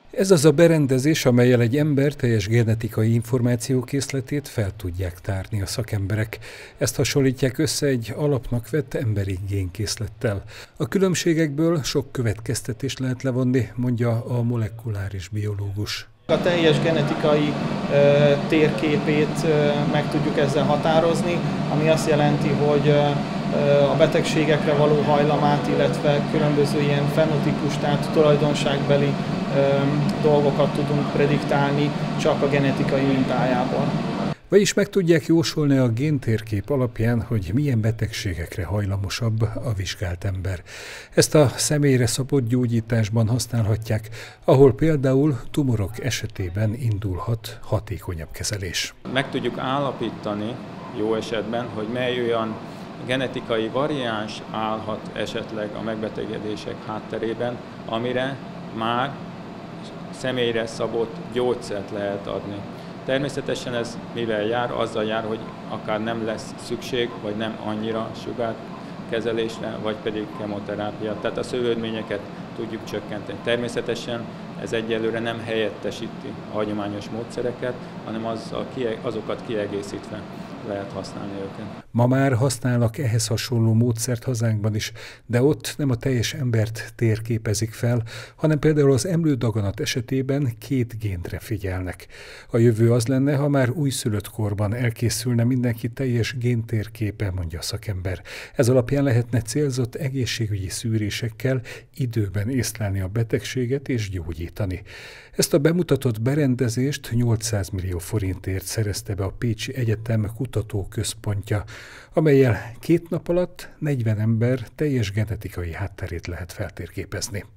Ez az a berendezés, amellyel egy ember teljes genetikai információkészletét fel tudják tárni a szakemberek. Ezt hasonlítják össze egy alapnak vett emberi génkészlettel. A különbségekből sok következtetést lehet levonni, mondja a molekuláris biológus. A teljes genetikai térképét meg tudjuk ezzel határozni, ami azt jelenti, hogy a betegségekre való hajlamát, illetve különböző ilyen fenotípus, tehát tulajdonságbeli dolgokat tudunk prediktálni csak a genetikai mintájából. Vagyis meg tudják jósolni a géntérkép alapján, hogy milyen betegségekre hajlamosabb a vizsgált ember. Ezt a személyre szabott gyógyításban használhatják, ahol például tumorok esetében indulhat hatékonyabb kezelés. Meg tudjuk állapítani jó esetben, hogy mely olyan genetikai variáns állhat esetleg a megbetegedések hátterében, amire már személyre szabott gyógyszert lehet adni. Természetesen ez mivel jár? Azzal jár, hogy akár nem lesz szükség, vagy nem annyira sugárkezelésre, vagy pedig kemoterápia. Tehát a szövődményeket tudjuk csökkenteni. Természetesen ez egyelőre nem helyettesíti a hagyományos módszereket, hanem azokat kiegészítve lehet használni őket. Ma már használnak ehhez hasonló módszert hazánkban is, de ott nem a teljes embert térképezik fel, hanem például az emlődaganat esetében 2 génre figyelnek. A jövő az lenne, ha már újszülött korban elkészülne mindenki teljes géntérképe, mondja a szakember. Ez alapján lehetne célzott egészségügyi szűrésekkel időben észlelni a betegséget és gyógyítani. Ezt a bemutatott berendezést 800 millió forintért szerezte be a Pécsi Egyetem kutatóközpontja, amellyel 2 nap alatt 40 ember teljes genetikai hátterét lehet feltérképezni.